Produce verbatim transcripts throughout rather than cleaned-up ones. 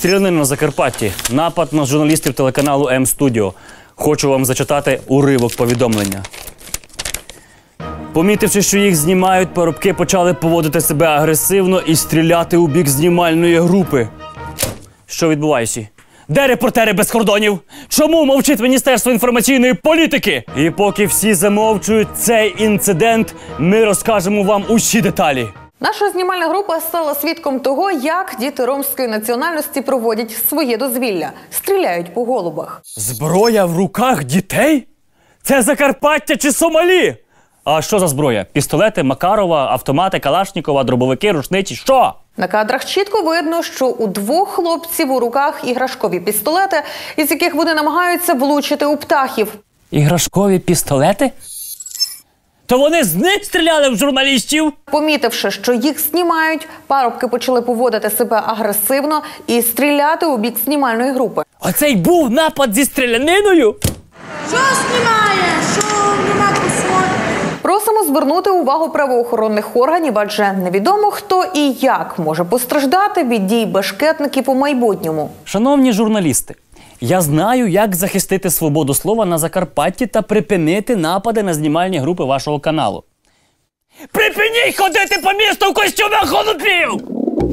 Стрілянина на Закарпатті. Напад на журналістів телеканалу М-Студіо. Хочу вам зачитати уривок повідомлення. Помітивши, що їх знімають, парубки почали поводити себе агресивно і стріляти у бік знімальної групи. Що відбувається? Де репортери без кордонів? Чому мовчить Міністерство інформаційної політики? І поки всі замовчують цей інцидент, ми розкажемо вам усі деталі. Наша знімальна група стала свідком того, як діти ромської національності проводять своє дозвілля. Стріляють по голубах. Зброя в руках дітей? Це Закарпаття чи Сомалі? А що за зброя? Пістолети, Макарова, автомати, Калашнікова, дробовики, рушниці? Що? На кадрах чітко видно, що у двох хлопців у руках іграшкові пістолети, із яких вони намагаються влучити у птахів. Іграшкові пістолети? То вони з них стріляли в журналістів? Помітивши, що їх знімають, парубки почали поводити себе агресивно і стріляти у бік знімальної групи. Оце й був напад зі стріляниною? Що знімає? Що нема посмотрю? Просимо звернути увагу правоохоронних органів, адже невідомо хто і як може постраждати від дій бешкетників у майбутньому. Шановні журналісти, я знаю, як захистити свободу слова на Закарпатті та припинити напади на знімальні групи вашого каналу. Припиніть ходити по місту в костюмах голубів!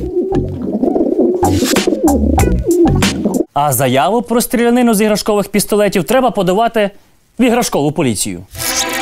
А заяву про стрілянину з іграшкових пістолетів треба подавати в іграшкову поліцію.